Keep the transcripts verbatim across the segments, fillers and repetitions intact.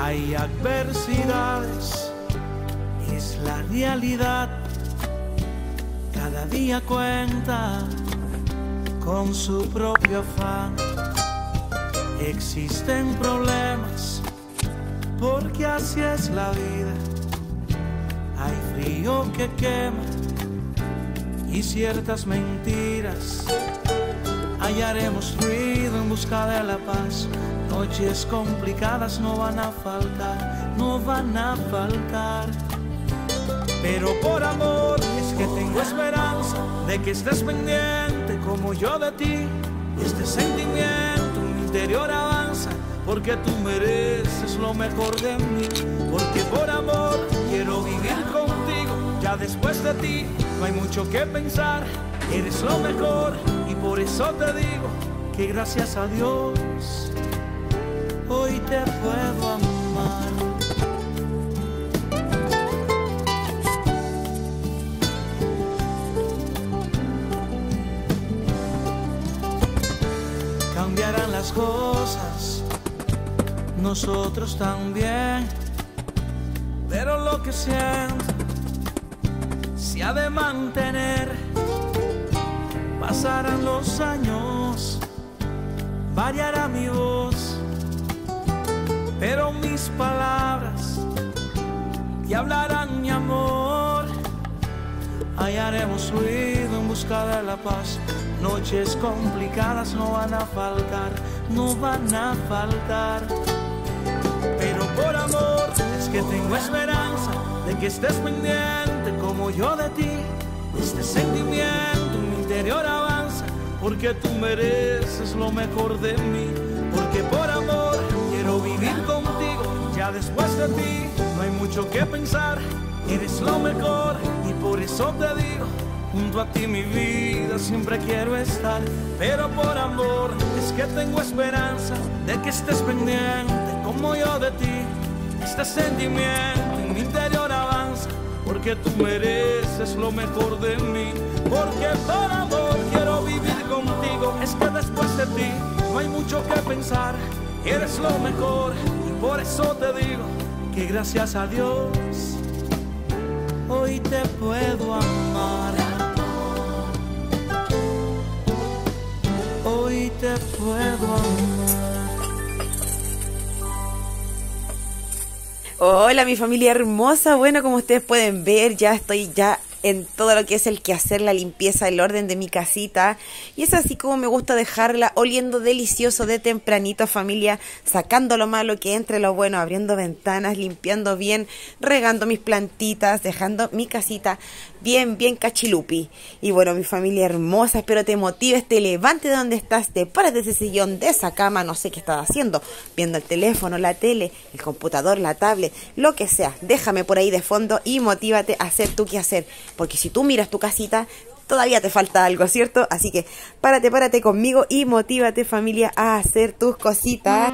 Hay adversidades, es la realidad. Cada día cuenta con su propio afán. Existen problemas, porque así es la vida. Hay frío que quema y ciertas mentiras. Hallaremos ruido en busca de la paz. Noches complicadas no van a faltar, no van a faltar. Pero por amor es que tengo esperanza de que estés pendiente como yo de ti. Este sentimiento en mi interior avanza, porque tú mereces lo mejor de mí. Porque por amor quiero vivir contigo, ya después de ti no hay mucho que pensar. Eres lo mejor y por eso te digo que gracias a Dios hoy te puedo amar. Cambiarán las cosas, nosotros también, pero lo que siento se ha de mantener. Pasarán los años, variará mi voz, pero mis palabras te hablarán, mi amor. Hallaremos ruido en busca de la paz. Noches complicadas no van a faltar, no van a faltar. Pero por amor es que tengo esperanza de que estés pendiente como yo de ti. Este sentimiento en mi interior avanza, porque tú mereces lo mejor de mí. Porque por amor quiero vivir contigo, ya después de ti no hay mucho que pensar. Eres lo mejor y por eso te digo, junto a ti mi vida siempre quiero estar. Pero por amor es que tengo esperanza de que estés pendiente como yo de ti. Este sentimiento en mi interior avanza, porque tú mereces lo mejor de mí. Porque por amor quiero vivir contigo, es que después de ti no hay mucho que pensar. Eres lo mejor y por eso te digo que gracias a Dios hoy te puedo amar. Hoy te puedo amar. Hola mi familia hermosa, bueno, como ustedes pueden ver ya estoy ya en todo lo que es el quehacer, la limpieza, el orden de mi casita, y es así como me gusta dejarla oliendo delicioso de tempranito, familia, sacando lo malo que entre lo bueno, abriendo ventanas, limpiando bien, regando mis plantitas, dejando mi casita bien, bien cachilupi. Y bueno, mi familia hermosa, espero te motives, te levantes de donde estás, te pares de ese sillón, de esa cama, no sé qué estás haciendo, viendo el teléfono, la tele, el computador, la tablet, lo que sea, déjame por ahí de fondo y motívate a hacer tu quehacer. Porque si tú miras tu casita, todavía te falta algo, ¿cierto? Así que párate, párate conmigo y motívate, familia, a hacer tus cositas.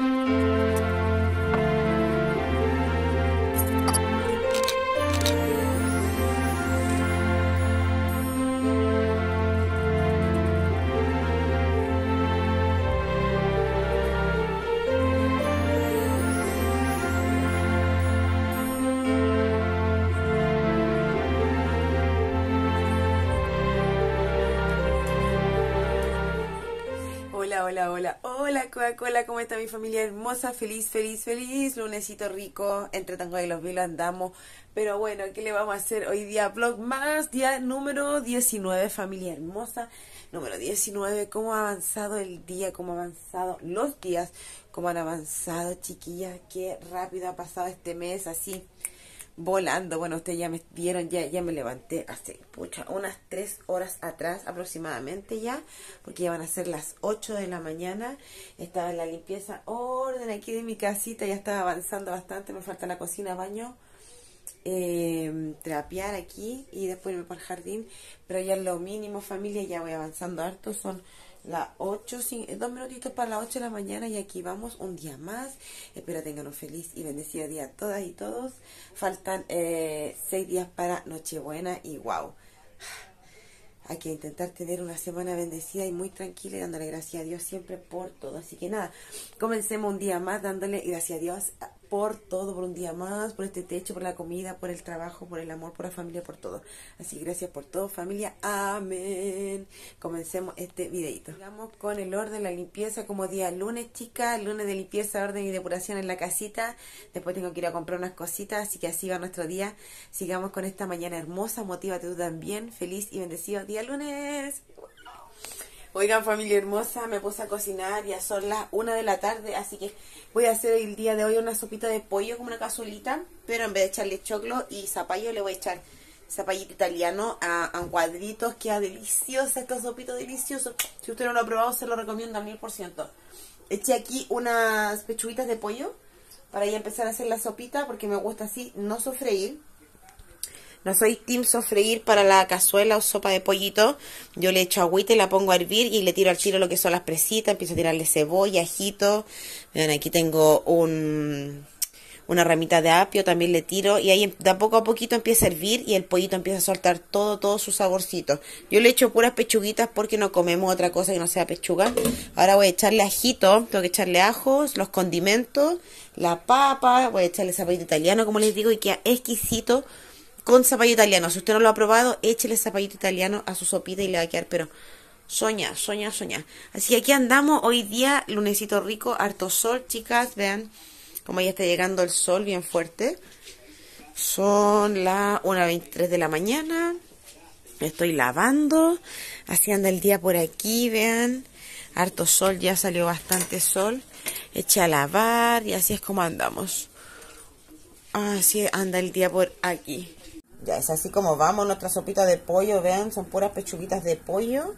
Hola, hola, hola, hola Coca-Cola, ¿cómo está mi familia hermosa? Feliz, feliz, feliz, lunesito rico, entre Tango y los Vilos andamos, pero bueno, ¿qué le vamos a hacer hoy día? Vlog más, día número diecinueve, familia hermosa, número diecinueve, cómo ha avanzado el día, cómo han avanzado los días, cómo han avanzado, chiquillas, qué rápido ha pasado este mes, así, volando. Bueno, ustedes ya me vieron, ya, ya me levanté hace, pucha, unas tres horas atrás aproximadamente ya, porque ya van a ser las ocho de la mañana. Estaba en la limpieza, orden aquí de mi casita, ya estaba avanzando bastante, me falta la cocina, baño, eh, trapear aquí y después irme para el jardín, pero ya es lo mínimo, familia, ya voy avanzando harto, son las ocho, dos minutitos para las ocho de la mañana y aquí vamos un día más. Espero tengan un feliz y bendecido día a todas y todos. Faltan eh, seis días para Nochebuena y wow, hay que intentar tener una semana bendecida y muy tranquila y dándole gracias a Dios siempre por todo. Así que nada, comencemos un día más dándole gracias a Dios por todo, por un día más, por este techo, por la comida, por el trabajo, por el amor, por la familia, por todo. Así, gracias por todo, familia. Amén. Comencemos este videito. Vamos con el orden, la limpieza, como día lunes, chicas. Lunes de limpieza, orden y depuración en la casita. Después tengo que ir a comprar unas cositas, así que así va nuestro día. Sigamos con esta mañana hermosa. Motívate tú también. Feliz y bendecido día lunes. Oigan, familia hermosa, me puse a cocinar, ya son las una de la tarde, así que voy a hacer el día de hoy una sopita de pollo como una cazuelita, pero en vez de echarle choclo y zapallo le voy a echar zapallito italiano a, a cuadritos. Queda deliciosa esta sopita, delicioso. Si usted no lo ha probado, se lo recomiendo al mil por ciento. Eché aquí unas pechuguitas de pollo para ya empezar a hacer la sopita, porque me gusta así, no sofreír. No soy team sofreír para la cazuela o sopa de pollito. Yo le echo agüita y la pongo a hervir y le tiro al tiro lo que son las presitas. Empiezo a tirarle cebolla, ajito. Miren, aquí tengo un, una ramita de apio, también le tiro. Y ahí de a poco a poquito empieza a hervir y el pollito empieza a soltar todo, todo su saborcito. Yo le echo puras pechuguitas porque no comemos otra cosa que no sea pechuga. Ahora voy a echarle ajito, tengo que echarle ajos, los condimentos, la papa. Voy a echarle zapallito italiano, como les digo, y queda exquisito con zapallo italiano. Si usted no lo ha probado, échele zapallito italiano a su sopita y le va a quedar, pero soña, soña, soña. Así que aquí andamos hoy día, lunesito rico, harto sol, chicas. Vean cómo ya está llegando el sol bien fuerte. Son las una veintitrés de la mañana. Estoy lavando. Así anda el día por aquí, vean. Harto sol, ya salió bastante sol. Eché a lavar y así es como andamos. Así anda el día por aquí. Ya es así como vamos, nuestra sopita de pollo, vean, son puras pechuguitas de pollo.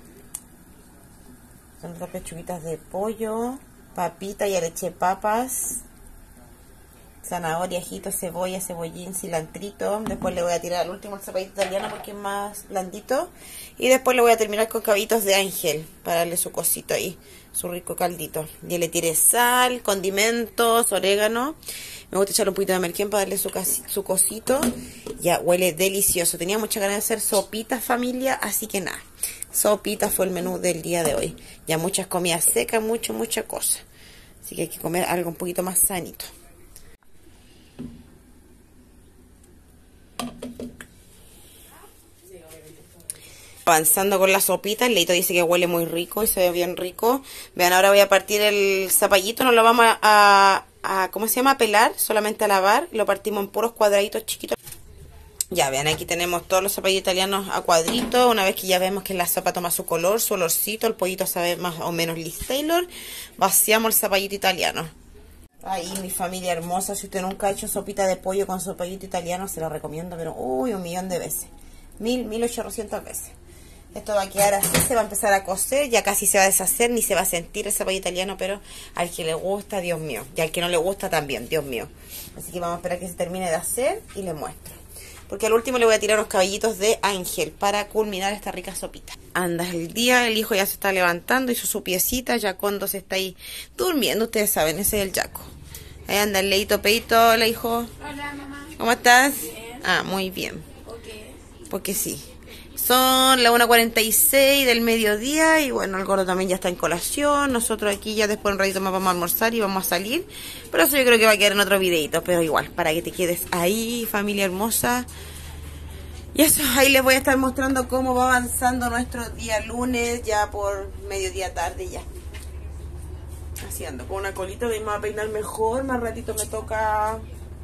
Son nuestras pechuguitas de pollo, papita, ya le eché papas, zanahoria, ajito, cebolla, cebollín, cilantrito. Después le voy a tirar al último el zapallito italiano porque es más blandito. Y después le voy a terminar con caballitos de ángel para darle su cosito ahí, su rico caldito. Ya le tiré sal, condimentos, orégano. Me gusta echar un poquito de merquén para darle su, su cosito. Ya huele delicioso. Tenía mucha ganas de hacer sopitas, familia, así que nada. Sopitas fue el menú del día de hoy. Ya muchas comidas secas, mucho, mucha cosa. Así que hay que comer algo un poquito más sanito. Avanzando con la sopita, el Leito dice que huele muy rico y se ve bien rico. Vean, ahora voy a partir el zapallito, no lo vamos a, a, a ¿cómo se llama? A pelar, solamente a lavar. Lo partimos en puros cuadraditos chiquitos. Ya, vean, aquí tenemos todos los zapallitos italianos a cuadritos. Una vez que ya vemos que la sopa toma su color, su olorcito, el pollito sabe más o menos Liz Taylor, vaciamos el zapallito italiano. Ahí, mi familia hermosa, si usted nunca ha hecho sopita de pollo con zapallito italiano, se lo recomiendo, pero uy, un millón de veces. Mil, mil ochocientas veces. Esto va a quedar así, se va a empezar a cocer, ya casi se va a deshacer, ni se va a sentir el zapallo italiano, pero al que le gusta, Dios mío. Y al que no le gusta también, Dios mío. Así que vamos a esperar que se termine de hacer y le muestro. Porque al último le voy a tirar unos caballitos de ángel para culminar esta rica sopita. Anda el día, el hijo ya se está levantando, hizo su piecita, Yacondo se está ahí durmiendo, ustedes saben, ese es el Yaco. Ahí anda el Leito Peito, hola hijo. Hola mamá. ¿Cómo estás? Bien. Ah, muy bien. ¿Por qué? Porque sí. Son las una cuarenta y seis del mediodía y bueno, el gordo también ya está en colación. Nosotros aquí ya después un ratito más vamos a almorzar y vamos a salir. Pero eso yo creo que va a quedar en otro videito, pero igual, para que te quedes ahí, familia hermosa. Y eso, ahí les voy a estar mostrando cómo va avanzando nuestro día lunes, ya por mediodía tarde ya. Así ando, con una colita, me voy a peinar mejor, más ratito me toca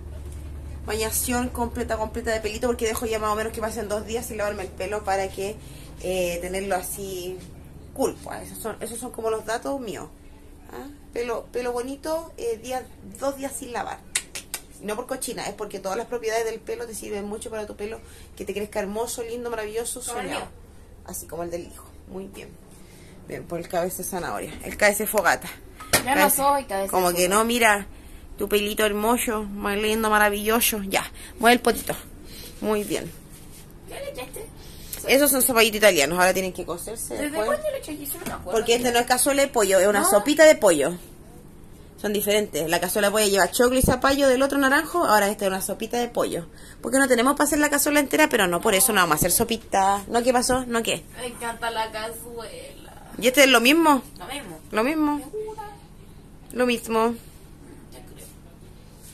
bañación completa, completa de pelito, porque dejo ya más o menos que pasen dos días sin lavarme el pelo para que eh, tenerlo así cool. Pues esos son, esos son como los datos míos. ¿Ah? Pelo, pelo bonito, eh, día, dos días sin lavar. No por cochina, es porque todas las propiedades del pelo te sirven mucho para tu pelo, que te crezca hermoso, lindo, maravilloso, soñado. Así como el del hijo. Muy bien. Bien, por el cabeza de zanahoria. El cabeza de fogata. Ya no soy cabeza. Como que no, mira, tu pelito hermoso, más lindo, maravilloso. Ya, mueve el potito. Muy bien. ¿Qué le echaste? Esos son zapallitos italianos, ahora tienen que cocerse. ¿Desde después. cuándo le echaste? Yo no me acuerdo. Porque este no es cazuela de pollo, es una ¿No? sopita de pollo. Son diferentes. La cazuela de pollo lleva choclo y zapallo del otro naranjo. Ahora esta es una sopita de pollo. Porque no tenemos para hacer la cazuela entera, pero no, por eso no vamos a hacer sopita. ¿No qué pasó? ¿No qué? Me encanta la cazuela. ¿Y este es lo mismo? Lo mismo. Lo mismo. ¿Segura? Lo mismo. Ya creo.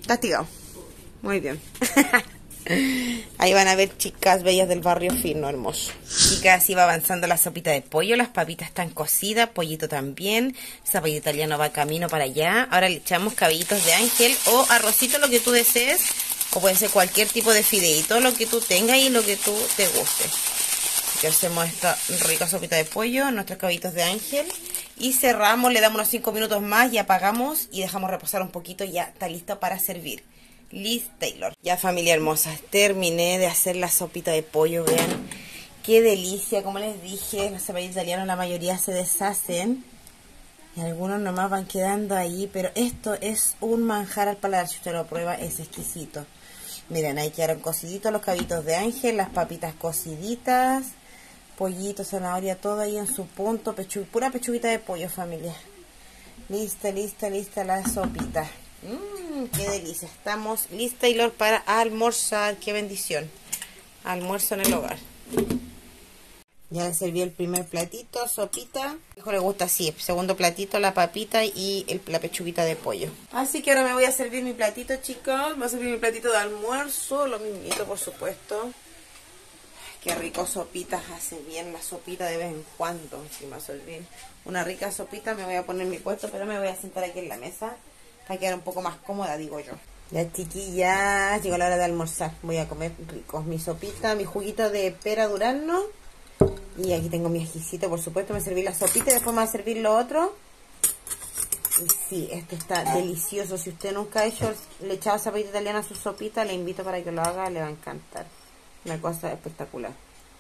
castigado. Muy bien. Ahí van a ver chicas bellas del barrio fino, hermoso. Chicas, así va avanzando la sopita de pollo. Las papitas están cocidas, pollito también. Zapallito italiano va camino para allá. Ahora le echamos cabellitos de ángel o arrocito, lo que tú desees. O puede ser cualquier tipo de fideíto, lo que tú tengas y lo que tú te guste. Aquí hacemos esta rica sopita de pollo, nuestros caballitos de ángel. Y cerramos, le damos unos cinco minutos más y apagamos y dejamos reposar un poquito y ya está listo para servir. Liz Taylor. Ya, familia hermosa, terminé de hacer la sopita de pollo, vean qué delicia. Como les dije, los cepillos italianos la mayoría se deshacen y algunos nomás van quedando ahí, pero esto es un manjar al paladar. Si usted lo prueba, es exquisito. Miren, ahí quedaron cociditos los cabitos de ángel, las papitas cociditas, pollito, zanahoria, todo ahí en su punto, pechu pura pechuguita de pollo, familia. Lista, lista, lista la sopita. Mmm, qué delicia. Estamos lista, Taylor, para almorzar. Qué bendición. Almuerzo en el hogar. Ya le serví el primer platito, sopita. Hijo, le gusta así. Segundo platito, la papita y el, la pechuguita de pollo. Así que ahora me voy a servir mi platito, chicos. Voy a servir mi platito de almuerzo. Lo mismito, por supuesto. Qué rico sopitas. Hace bien la sopita de vez en cuando. Si me va a servir una rica sopita, me voy a poner mi puesto, pero me voy a sentar aquí en la mesa para quedar un poco más cómoda, digo yo. Ya, chiquillas, llegó la hora de almorzar. Voy a comer rico. Mi sopita, mi juguito de pera durazno. Y aquí tengo mi ajicito, por supuesto. Me serví la sopita y después me va a servir lo otro. Y sí, esto está delicioso. Si usted nunca ha hecho le echado zapallito italiano a su sopita, le invito para que lo haga, le va a encantar. Una cosa espectacular.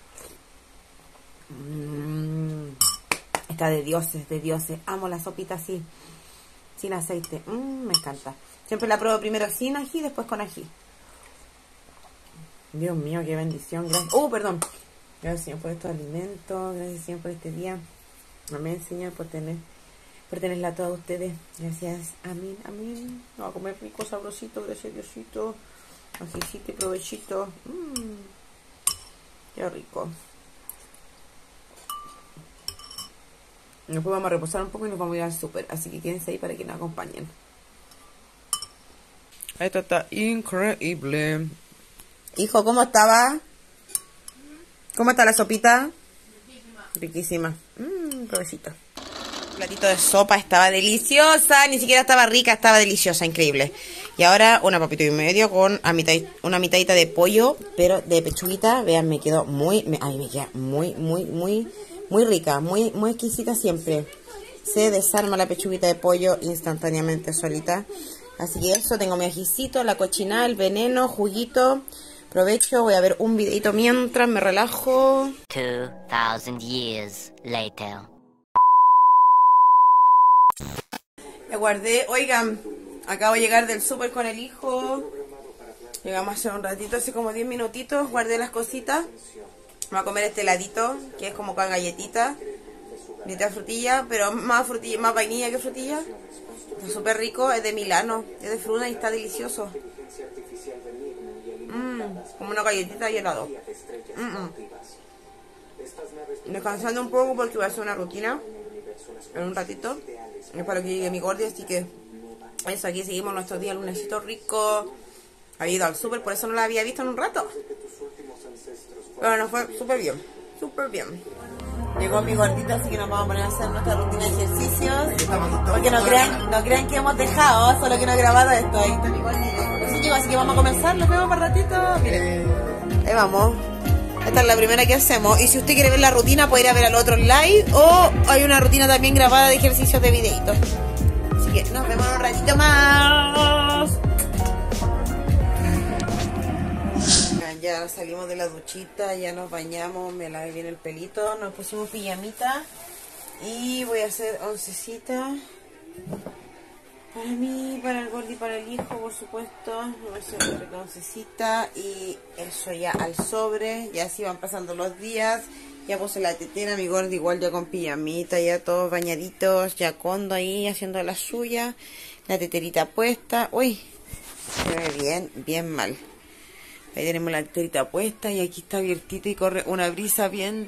Mm, está de dioses, de dioses. Amo la sopita así, sin aceite. Mm, me encanta. Siempre la pruebo primero sin ají, después con ají. Dios mío, qué bendición. Gracias. ¡Oh, perdón! Gracias, Señor, por estos alimentos. Gracias, Señor, por este día. Amén, Señor, por tener, por tenerla a todos ustedes. Gracias. Amén, amén. Vamos a comer rico, sabrosito. Gracias, Diosito. Ajicito y provechito. Mmm. Qué rico. Después vamos a reposar un poco y nos vamos a ir al súper. Así que quédense ahí para que nos acompañen. Esto está increíble. Hijo, ¿cómo estaba? ¿Cómo está la sopita? Riquísima. Mmm, provechito. El platito de sopa estaba deliciosa. Ni siquiera estaba rica, estaba deliciosa, increíble. Y ahora una papita y medio con a mitad, una mitadita de pollo, pero de pechuguita. Vean, me quedó muy, me, ay, me queda muy, muy, muy, muy rica, muy, muy exquisita siempre. Se desarma la pechuguita de pollo instantáneamente solita. Así que eso, tengo mi ajicito, la cochinada, el veneno, juguito. Provecho, voy a ver un videito mientras me relajo. two thousand years later. Ya guardé, oigan, acabo de llegar del súper con el hijo. Llegamos hace un ratito, hace como diez minutitos. Guardé las cositas. Vamos a comer este heladito, que es como con galletita. Mitad frutilla, pero más frutilla, más vainilla que frutilla. Está súper rico, es de Milano, es de fruta y está delicioso. Mmm, como una galletita y helado. Mm -mm. Descansando un poco porque voy a hacer una rutina en un ratito. Es para que llegue mi gordi, así que eso, aquí seguimos nuestros días lunesitos ricos. Había ido al súper, por eso no la había visto en un rato. Pero nos fue súper bien, súper bien. Llegó mi gordito, así que nos vamos a poner a hacer nuestra rutina de ejercicios. Porque no crean, no crean que hemos dejado, solo que no he grabado esto. Ahí está mi gordito. Así, chicos, así que vamos a comenzar, los vemos para ratito. Miren, ahí vamos. Esta es la primera que hacemos. Y si usted quiere ver la rutina, puede ir a ver al otro live. O hay una rutina también grabada de ejercicios de videitos. Así que nos vemos un ratito más. Ya salimos de la duchita, ya nos bañamos, me lavé bien el pelito, nos pusimos pijamita y voy a hacer oncecita para mí, para el gordi, para el hijo, por supuesto. Voy a hacer una oncecita y eso ya al sobre, ya así van pasando los días. Ya puse la tetera, mi gordi igual ya con pijamita, ya todos bañaditos, ya condo ahí haciendo la suya, la teterita puesta. Uy, se ve bien, bien mal. Ahí tenemos la teterita puesta y aquí está abiertito y corre una brisa bien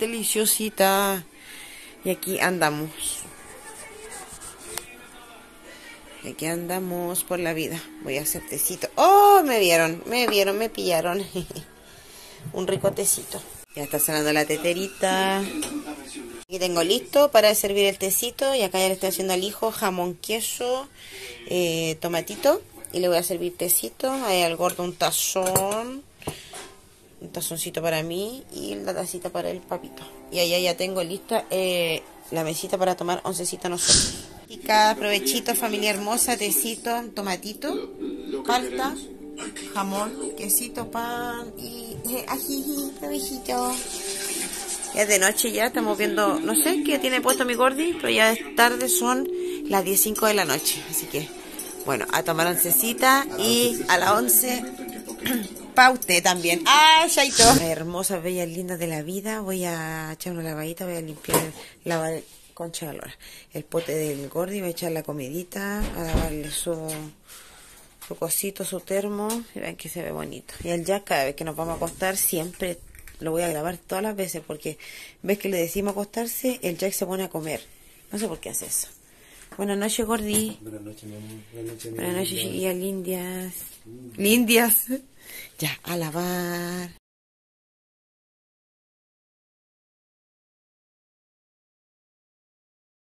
deliciosita. Y aquí andamos. aquí andamos por la vida. Voy a hacer tecito. ¡Oh! Me vieron, me vieron, me pillaron. Un rico tecito. Ya está sonando la teterita. Aquí tengo listo para servir el tecito. Y acá ya le estoy haciendo al hijo jamón, queso, eh, tomatito. Y le voy a servir tecito. Ahí al gordo un tazón. Un tazoncito para mí. Y la tacita para el papito. Y allá ya tengo lista eh, la mesita para tomar oncecita nosotros. Y cada provechito, familia hermosa, tecito, tomatito, palta, jamón, quesito, pan y eh, ají, provechito. Ya es de noche ya, estamos viendo, no sé qué tiene puesto mi gordi, pero ya es tarde, son las diez y cinco de la noche. Así que, bueno, a tomar oncecita y a las once... pa' usted también. ¡Ah, chaito! Hermosas, bellas, lindas de la vida. Voy a echar una lavadita, voy a limpiar, lavar, concha de la lora, el pote del gordi, voy a echar la comidita, a lavarle su, su cosito, su termo. Y ven que se ve bonito. Y el Jack, cada vez que nos vamos a acostar, siempre lo voy a grabar todas las veces, porque ves que le decimos acostarse, el Jack se pone a comer. No sé por qué hace eso. Buenas noches, gordi. Buenas noches, mi amor. Buenas noches, mi Buenas noches, amor. chiquillas lindias. Lindias. Ya, a lavar.